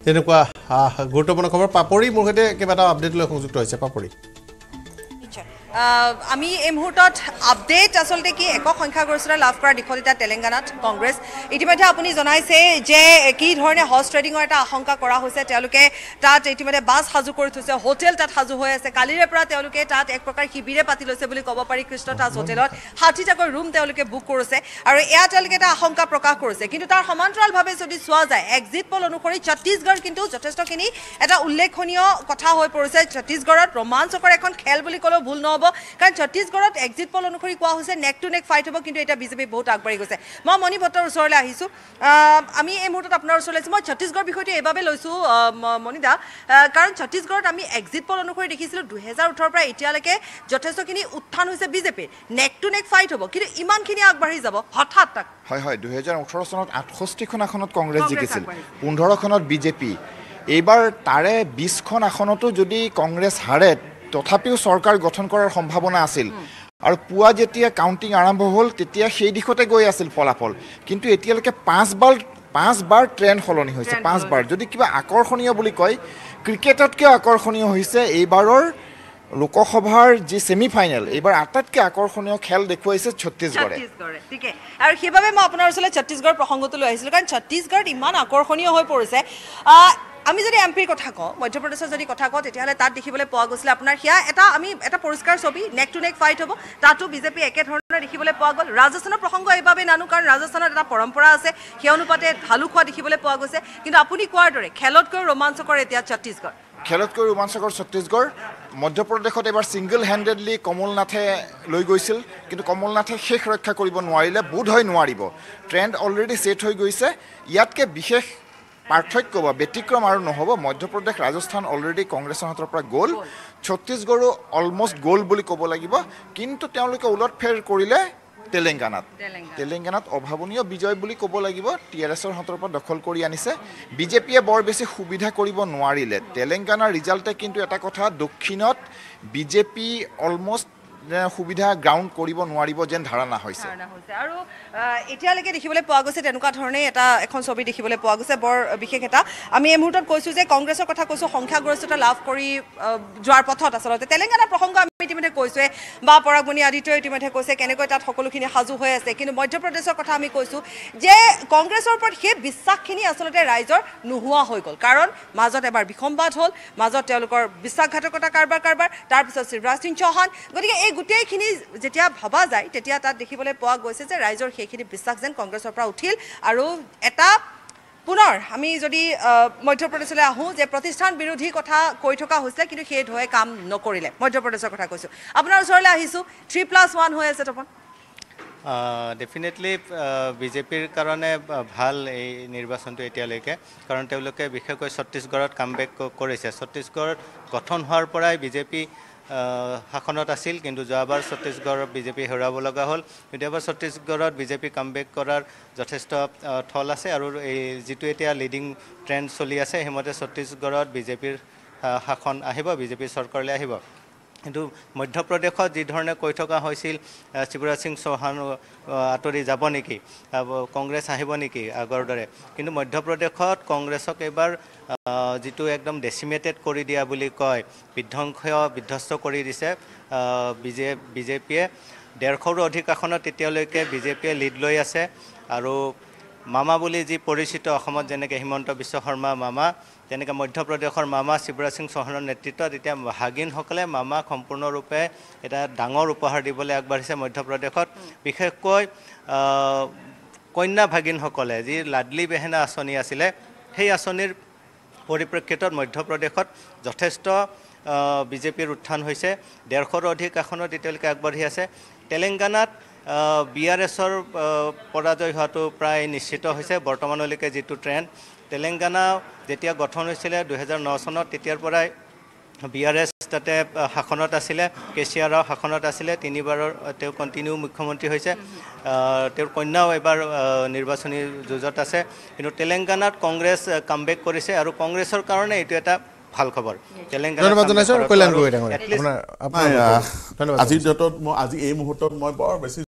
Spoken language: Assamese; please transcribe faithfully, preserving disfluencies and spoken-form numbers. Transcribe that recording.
তেনেকুৱা গুৰুত্বপূৰ্ণ খবৰ পাপৰি মোৰ সৈতে কিবা এটা আপডেট লৈ সংযুক্ত হৈছে পাপৰি আমি এই মুহূৰ্তত আপডেট আসলতে কি একক সংখ্যাগৰিষ্ঠতা লাভ কৰাৰ দিশত এতিয়া তেলেংগানাত কংগ্ৰেছ ইতিমধ্যে আপুনি জনাইছে যে কি ধৰণে হৰ্চ ট্ৰেডিঙৰ এটা আশংকা কৰা হৈছে তেওঁলোকে তাত ইতিমধ্যে বাছ সাজু কৰি থৈছে হোটেল তাত সাজু হৈ আছে কালিৰে পৰা তেওঁলোকে তাত এক প্ৰকাৰ শিবিৰে পাতি লৈছে বুলি ক'ব পাৰি কৃষ্ণ তাজ হোটেলত ষাঠিটাকৈ ৰুম তেওঁলোকে বুক কৰিছে আৰু এয়া তেওঁলোকে এটা আশংকা প্ৰকাশ কৰিছে কিন্তু তাৰ সমান্তৰালভাৱে যদি চোৱা যায় এক্সিট পল অনুসৰি ছত্তীশগড় কিন্তু যথেষ্টখিনি এটা উল্লেখনীয় কথা হৈ পৰিছে ছত্তীশগড়ত ৰোমাঞ্চকৰ এখন খেল বুলি ক'লেও ভুল নহ'ব কাৰণ ছত্তীশগড়ত এক্সিট পল অনুসৰি কোৱা হৈছে নেক টু নেক ফাইট হ'ব কিন্তু এটা বিজেপি বহুত আগবাঢ়ি গৈছে মই মণি ভট্টৰ ওচৰলৈ আহিছোঁ আমি এই মুহূৰ্তত আপোনাৰ ওচৰলৈ আহিছোঁ মই ছত্তীশগড় বিষয়টো এইবাবে লৈছোঁ মণিদা কাৰণ ছত্তীশগড়ত আমি এক্সিট পল অনুসৰি দেখিছিলোঁ দুহেজাৰ ওঠৰৰ পৰা এতিয়ালৈকে যথেষ্টখিনি উত্থান হৈছে বিজেপিৰ নেক টু নেক ফাইট হ'ব কিন্তু ইমানখিনি আগবাঢ়ি যাব হঠাৎ তাক হয় হয় দুহেজাৰ ওঠৰ চনত আঠষষ্ঠিখন আসনত কংগ্ৰেছ জিকিছিল পোন্ধৰখনত বিজেপি এইবাৰ তাৰে বিছখন আসনতো যদি কংগ্ৰেছ হাৰে তথাপিও চৰকাৰ গঠন কৰাৰ সম্ভাৱনা আছিল আৰু পুৱা যেতিয়া কাউণ্টিং আৰম্ভ হ'ল তেতিয়া সেই দিশতে গৈ আছিল ফলাফল কিন্তু এতিয়ালৈকে পাঁচবাৰ পাঁচবাৰ ট্ৰেণ্ড সলনি হৈছে পাঁচবাৰ যদি কিবা আকৰ্ষণীয় বুলি কয় ক্ৰিকেটতকৈ আকৰ্ষণীয় হৈছে এইবাৰৰ লোকসভাৰ যি ছেমি ফাইনেল এইবাৰ আটাইতকৈ আকৰ্ষণীয় খেল দেখুৱাইছে ছত্তীশগড়ে ঠিকে আৰু সেইবাবে মই আপোনাৰ ওচৰলৈ ছত্তীশগড় প্ৰসংগটো লৈ আহিছিলোঁ কাৰণ ছত্তীশগড়ত ইমান আকৰ্ষণীয় হৈ পৰিছে আমি যদি এম পিৰ কথা কওঁ মধ্যপ্ৰদেশৰ যদি কথা কওঁ তেতিয়াহ'লে তাত দেখিবলৈ পোৱা গৈছিলে আপোনাৰ সেয়া এটা আমি এটা পৰিষ্কাৰ ছবি নেক টু নেক ফাইট হ'ব তাতো বিজেপি একেধৰণৰ দেখিবলৈ পোৱা গ'ল ৰাজস্থানৰ প্ৰসংগ এইবাবে নানো কাৰণ ৰাজস্থানত এটা পৰম্পৰা আছে সেই অনুপাতে ঢালু খোৱা দেখিবলৈ পোৱা গৈছে কিন্তু আপুনি কোৱাৰ দৰে খেলতকৈ ৰোমাঞ্চকৰ এতিয়া ছত্তীশগড় খেলতকৈ ৰোমাঞ্চকৰ ছত্তীশগড় মধ্যপ্ৰদেশত এবাৰ ছিংগল হেণ্ডেডলি কমল নাথে লৈ গৈছিল কিন্তু কমল নাথে শেষ ৰক্ষা কৰিব নোৱাৰিলে বোধ হয় নোৱাৰিব ট্ৰেণ্ড অলৰেডি ছেট হৈ গৈছে ইয়াতকৈ বিশেষ পাৰ্থক্য বা ব্যতিক্ৰম আৰু নহ'ব মধ্যপ্ৰদেশ ৰাজস্থান অলৰেডি কংগ্ৰেছৰ হাতৰ পৰা গ'ল ছত্তীশগড়ো অলমষ্ট গ'ল বুলি ক'ব লাগিব কিন্তু তেওঁলোকে ওলটফেৰ কৰিলে তেলেংগানাত তেলেংগানাত অভাৱনীয় বিজয় বুলি ক'ব লাগিব টি আৰ এছৰ হাতৰ পৰা দখল কৰি আনিছে বিজেপিয়ে বৰ বেছি সুবিধা কৰিব নোৱাৰিলে তেলেংগানাৰ ৰিজাল্টে কিন্তু এটা কথা দক্ষিণত বিজেপি অলমষ্ট সুবিধা গ্ৰাউণ্ড কৰিব নোৱাৰিব যেন ধাৰণা হৈছে আৰু এতিয়ালৈকে দেখিবলৈ পোৱা গৈছে তেনেকুৱা ধৰণে এটা এখন ছবি দেখিবলৈ পোৱা গৈছে বৰ বিশেষ এটা আমি এই মুহূৰ্তত কৈছোঁ যে কংগ্ৰেছৰ কথা কৈছোঁ সংখ্যাগৰিষ্ঠতা লাভ কৰি যোৱাৰ পথত আচলতে তেলেংগানাৰ প্ৰসংগ আমি ইতিমধ্যে কৈছোঁৱে বা পৰাগমণি আদিত্যই ইতিমধ্যে কৈছে কেনেকৈ তাত সকলোখিনি সাজু হৈ আছে কিন্তু মধ্যপ্ৰদেশৰ কথা আমি কৈছোঁ যে কংগ্ৰেছৰ ওপৰত সেই বিশ্বাসখিনি আচলতে ৰাইজৰ নোহোৱা হৈ গ'ল কাৰণ মাজত এবাৰ বিসম্বাদ হ'ল মাজত তেওঁলোকৰ বিশ্বাসঘাতকতা কাৰবাৰ কাৰবাৰ তাৰপিছত শিৱৰাজ সিং চৌহান গতিকে এই গোটেইখিনি যেতিয়া ভবা যায় তেতিয়া তাত দেখিবলৈ পোৱা গৈছে যে ৰাইজৰ সেইখিনি বিশ্বাস যেন কংগ্ৰেছৰ পৰা উঠিল আৰু এটা পুনৰ আমি যদি মধ্যপ্ৰদেশলৈ আহোঁ যে প্ৰতিষ্ঠান বিৰোধী কথা কৈ থকা হৈছিলে কিন্তু সেই ঢৌৱে কাম নকৰিলে মধ্যপ্ৰদেশৰ কথা কৈছোঁ আপোনাৰ ওচৰলৈ আহিছোঁ থ্ৰী প্লাছ ওৱান হৈ আছে তপন ডেফিনেটলি বিজেপিৰ কাৰণে ভাল এই নিৰ্বাচনটো এতিয়ালৈকে কাৰণ তেওঁলোকে বিশেষকৈ ছত্তীশগড়ত কামবেক কৰিছে ছত্তীশগড়ত গঠন হোৱাৰ পৰাই বিজেপি শাসনত আছিল কিন্তু যোৱাবাৰ ছত্তীশগড়ত বিজেপি হেৰুৱাব লগা হ'ল কিন্তু এবাৰ ছত্তীশগড়ত বিজেপি কামবেক কৰাৰ যথেষ্ট থল আছে আৰু এই যিটো এতিয়া লিডিং ট্ৰেণ্ড চলি আছে সেইমতে ছত্তীশগড়ত বিজেপিৰ শাসন আহিব বিজেপিৰ চৰকাৰলৈ আহিব কিন্তু মধ্যপ্ৰদেশত যি ধৰণে কৈ থকা হৈছিল শিৱৰাজ সিং চৌহান আঁতৰি যাব নেকি কংগ্ৰেছ আহিব নেকি আগৰ দৰে কিন্তু মধ্যপ্ৰদেশত কংগ্ৰেছক এইবাৰ যিটো একদম ডেচিমেটেড কৰি দিয়া বুলি কয় বিধ্বংস বিধ্বস্ত কৰি দিছে বিজে বিজেপিয়ে ডেৰশৰো অধিক আসনত তেতিয়ালৈকে বিজেপিয়ে লিড লৈ আছে আৰু মামা বুলি যি পৰিচিত অসমত যেনেকৈ হিমন্ত বিশ্ব শৰ্মা মামা তেনেকৈ মধ্যপ্ৰদেশৰ মামা শিৱৰাজ সিং চৌহানৰ নেতৃত্বত এতিয়া ভাগিনসকলে মামাক সম্পূৰ্ণৰূপে এটা ডাঙৰ উপহাৰ দিবলৈ আগবাঢ়িছে মধ্যপ্ৰদেশত বিশেষকৈ কন্যা ভাগিনসকলে যি লাডলি বেহেনা আঁচনি আছিলে সেই আঁচনিৰ পৰিপ্ৰেক্ষিতত মধ্যপ্ৰদেশত যথেষ্ট বিজেপিৰ উত্থান হৈছে ডেৰশৰো অধিক আসনত এতিয়ালৈকে আগবাঢ়ি আছে তেলেংগানাত বি আৰ এছৰ পৰাজয় হোৱাটো প্ৰায় নিশ্চিত হৈছে বৰ্তমানলৈকে যিটো ট্ৰেণ্ড তেলেংগানা যেতিয়া গঠন হৈছিলে দুহেজাৰ ন চনত তেতিয়াৰ পৰাই বি আৰ এছ তাতে শাসনত আছিলে কে চি আৰৰ শাসনত আছিলে তিনিবাৰৰ তেওঁ কণ্টিনিউ মুখ্যমন্ত্ৰী হৈছে তেওঁৰ কন্যাও এবাৰ নিৰ্বাচনী যুঁজত আছে কিন্তু তেলেংগানাত কংগ্ৰেছ কামবেক কৰিছে আৰু কংগ্ৰেছৰ কাৰণে এইটো এটা ভাল খবৰ তেলেংগানা ধন্যবাদ জনাইছোঁ কল্যাণ গগৈ ডাঙৰীয়া আজিৰ ডেটত মই আজি এই মুহূৰ্তত মই বৰ বেছি